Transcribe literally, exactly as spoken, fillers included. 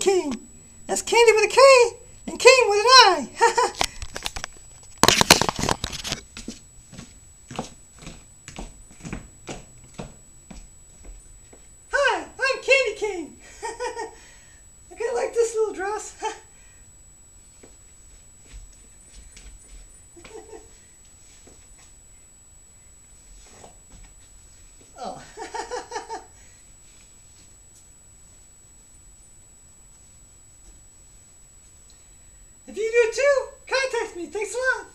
King. That's Candy with a K and King with an I. Hi, I'm Candy King. I kind of like this little dress. Oh. If you do too, contact me. Thanks a lot.